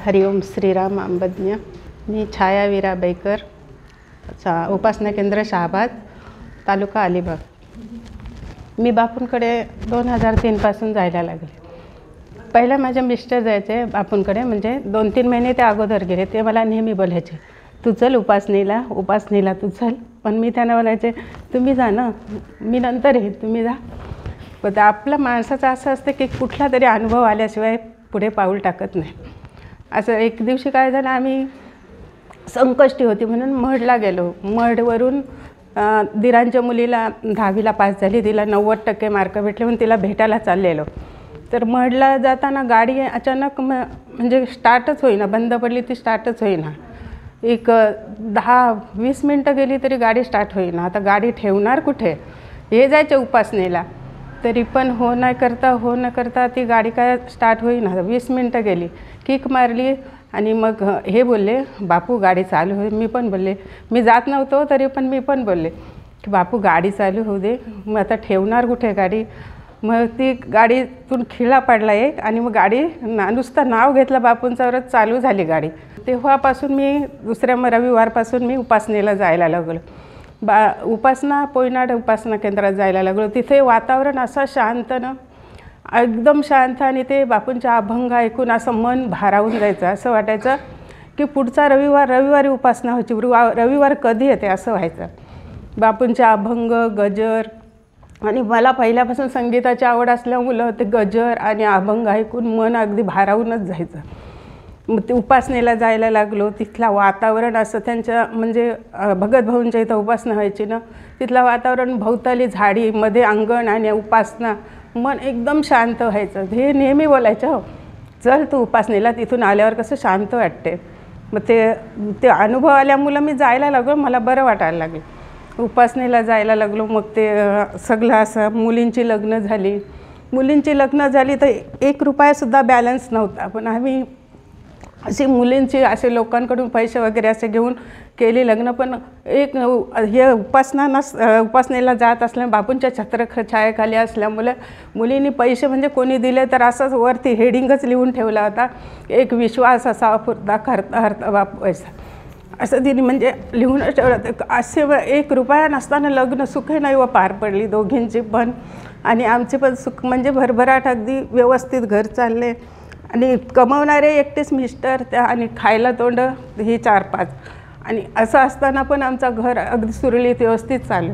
हरिओम श्रीराम अंबज्ञ। मी छाया वीरा Baker, उपासना केंद्र शहाबाद, तालुका अलिबाग। मी बापूंकडे 2003 पासून जायला लागले। पहिला माझे मिस्टर जायचे बापूंकडे, म्हणजे 2-3 महिने ते अगोदर गेले। ते मला नेहमी बोलायचे, तू चल उपासनेला तू चल। पण मी त्यांना बोलायचे, तुम्ही जा ना, मी नंतर येईन, तुम्ही जा। पण आपल्या माणसाचं असं असतं की कुठला तरी अनुभव आल्याशिवाय पुढे पाऊल टाकत नाही। असं एक दिवशी काय झालं, आम्ही संकष्टी होती म्हणून मढला गेलो। मढवरून दिरांच्या मुलीला 10वीला पास झाली, तिला 90% मार्क भेटले म्हणून तिला भेटायला चाललेलो। तर मढला जाताना गाडी अचानक म्हणजे स्टार्टच होईना, बंद पडली, ती स्टार्टच होईना। एक 10-20 मिनटं गेली तरी गाडी स्टार्ट होईना। आता गाडी ठेवणार कुठे, हे जायचे उपासनेला, तरी पण हो न करता ती गाडी काय स्टार्ट होईना। 20 मिनटं गेली, किक मारली आणि मग हे बोलले, बापू गाडी चालू होईल। मी पण बोलले, मी जात नव्हतो तरी पण मी पण बोलले की बापू गाडी चालू होऊ दे, मग आता ठेवणार कुठे गाडी। मग ती गाडीतून खिळा पडला एक, आणि मग गाडी नुसतं नाव घेतलं बापूंच्यावरच चालू झाली गाडी। तेव्हापासून मी दुसऱ्या रविवारपासून मी उपासनेला जायला लागलो। उपासना पोयनाड उपासना केंद्रात जायला लागलो। तिथे वातावरण असं शांत ना, एकदम शांत, आणि ते बापूंच्या अभंग ऐकून असं मन भारावून जायचं। असं वाटायचं की पुढचा रविवारी उपासना व्हायची, रविवार कधी येते असं व्हायचं। बापूंचे अभंग, गजर, आणि मला पहिल्यापासून संगीताची आवड असल्यामुळं ते गजर आणि अभंग ऐकून मन अगदी भारावूनच जायचं। मग ते उपासनेला जायला लागलो। तिथला वातावरण असं, त्यांच्या म्हणजे भगत भाऊंच्या इथं उपासना व्हायची ना, तिथलं वातावरण, भोवताली झाडी, मध्ये अंगण आणि उपासना, मन एकदम शांत व्हायचं। हे नेहमी बोलायचं, हो चल तू उपासनेला, तिथून आल्यावर कसं शांत वाटते। मग ते अनुभव आल्यामुळं मी जायला लागलो, मला बरं वाटायला लागलं। उपासनेला जायला लागलो। मग ते सगळं असं, मुलींची लग्न झाली तर 1 रुपयासुद्धा बॅलन्स नव्हता, पण आम्ही अशी मुलींची असे लोकांकडून पैसे वगैरे असे घेऊन केली लग्न। पण एक हे उपासनेला जात असल्यामुळे, बापूंच्या छत्रछायेखाली असल्यामुळे मुलींनी पैसे म्हणजे कोणी दिले तर असंच वरती हेडिंगच लिहून ठेवला होता, एक विश्वास असा पुरता करता बाप पैसा, असं तिने म्हणजे लिहूनच ठेवलं। असे 1 रुपया नसताना लग्न सुखे नाही व पार पडली दोघींची पण, आणि आमची पण सुख म्हणजे भरभराट, अगदी व्यवस्थित घर चालले। आणि कमवणारे एकटेच मिस्टर, त्या आणि खायला तोंड ही 4-5, आणि असं असताना पण आमचं घर अगदी सुरळीत व्यवस्थित चालू।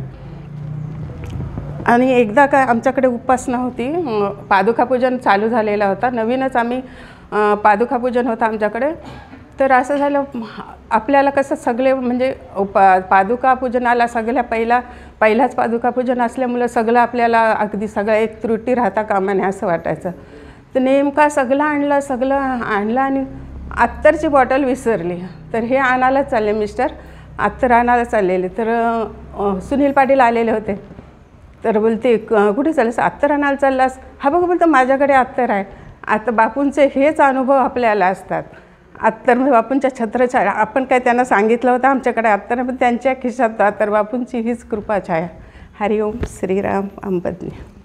आणि एकदा काय आमच्याकडे उपासना होती, पादुकापूजन चालू झालेला होता, नवीनच आम्ही पादुकापूजन होतं आमच्याकडे। तर असं झालं, आपल्याला कसं सगळे म्हणजे पादुकापूजनाला सगळ्या पहिलाच पादुकापूजन असल्यामुळं सगळं आपल्याला अगदी सगळं एक त्रुटी राहता कामा नये असं वाटायचं। तर नेमका सगळं आणलं आणि अत्तरची बॉटल विसरली। तर हे आणायला चालले मिस्टर, अत्तर आणायला चाललेले, तर सुनील पाटील आलेले होते। तर बोलते, कुठे चाललास, अत्तर आणायला चाललास? हा बघ, बोलतं माझ्याकडे अत्तर आहे। आता बापूंचे हेच अनुभव आपल्याला असतात। अत्तर म्हणजे बापूंच्या छत्रछाया, आपण काय त्यांना सांगितलं होतं आमच्याकडे अत्तर, पण त्यांच्या खिशात अत्तर, बापूंची हीच कृपा छाया। हरिओम श्रीराम अंबज्ञ।